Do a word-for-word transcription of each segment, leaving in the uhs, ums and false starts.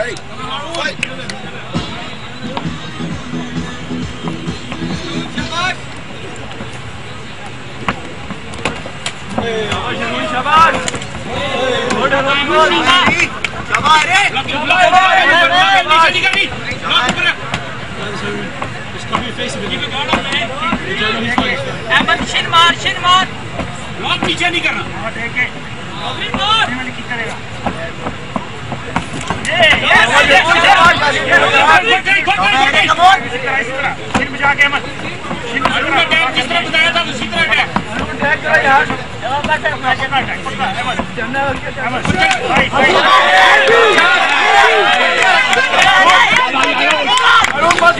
Ready? Fight! शाबाश! Good good शाबाश रे! इसका भी फेस भी अहमद शिन मार शिन मार लॉक पीछे नहीं करना हां देखे अभी मार वाली की करेगा ये ये कम ऑन शिन में जाके अहमद शिन में टैग जिस तरह बताया था उसी तरह टैग टैग करो यार जवाब बैठे मैच का टैग अहमद अहमद भाई भाई अरुण बस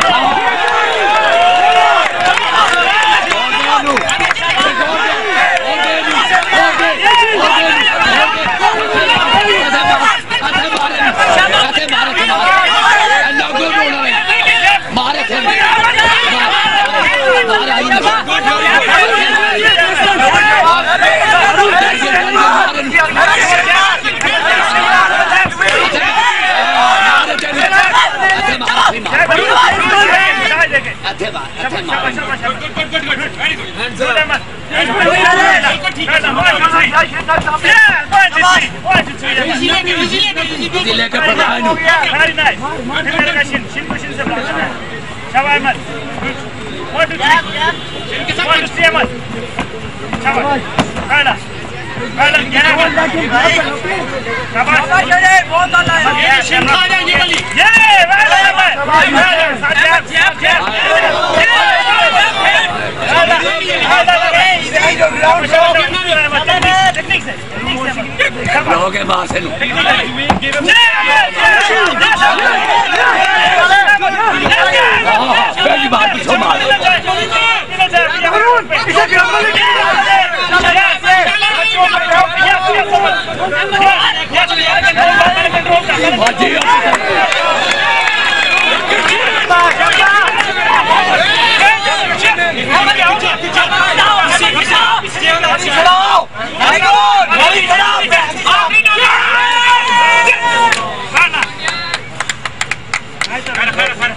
लोगे बाहर से लो पहली बार पीछे मार Para, para, para.